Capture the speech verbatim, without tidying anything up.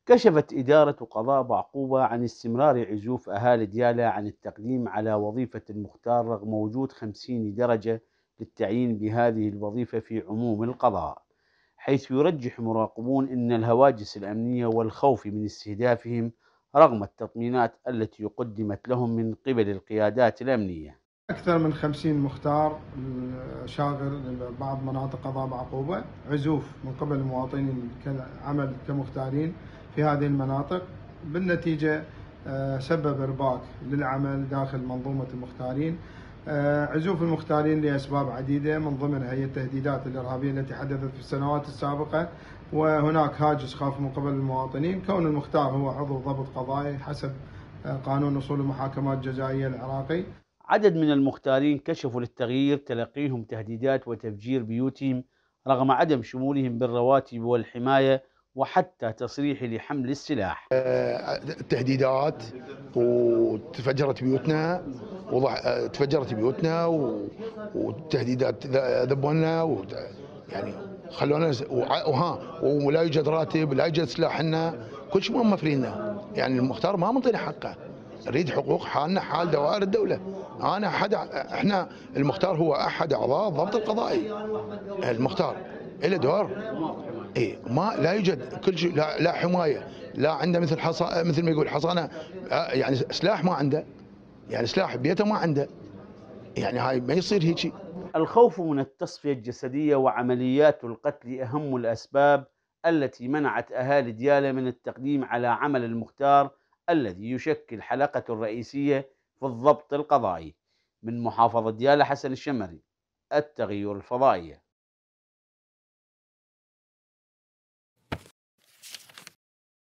كشفت إدارة قضاء بعقوبة عن استمرار عزوف أهالي ديالى عن التقديم على وظيفة المختار رغم وجود خمسين درجة للتعيين بهذه الوظيفة في عموم القضاء، حيث يرجح مراقبون أن الهواجس الأمنية والخوف من استهدافهم رغم التطمينات التي قدمت لهم من قبل القيادات الأمنية. أكثر من خمسين مختار شاغر لبعض مناطق قضاء بعقوبة عزوف من قبل المواطنين كالعمل كمختارين في هذه المناطق، بالنتيجة سبب إرباك للعمل داخل منظومة المختارين. عزوف المختارين لأسباب عديدة، من ضمنها هي التهديدات الإرهابية التي حدثت في السنوات السابقة، وهناك هاجس خاف من قبل المواطنين. كون المختار هو عضو ضبط قضائي حسب قانون أصول المحاكمات الجزائية العراقي. عدد من المختارين كشفوا للتغيير تلقيهم تهديدات وتفجير بيوتهم رغم عدم شمولهم بالرواتب والحماية وحتى تصريح لحمل السلاح. تهديدات، وتفجرت بيوتنا وضح... تفجرت بيوتنا وتهديدات ذبونا و... يعني خلونا وها ولا يوجد راتب، لا يوجد سلاح لنا، كل شيء موفريننا. يعني المختار ما منطينا حقه، نريد حقوق حالنا حال دوائر الدولة. أنا أحد إحنا المختار هو أحد أعضاء الضبط القضائي. المختار له دور، إيه ما لا يوجد كل شيء، لا, لا حماية، لا عنده مثل حصا مثل ما يقول حصانة، يعني سلاح ما عنده، يعني سلاح بيته ما عنده، يعني هاي ما يصير هيك. الخوف من التصفية الجسدية وعمليات القتل أهم الأسباب التي منعت أهالي ديالى من التقديم على عمل المختار الذي يشكل حلقة رئيسية في الضبط القضائي. من محافظة ديالى، حسن الشمري، التغير الفضائية.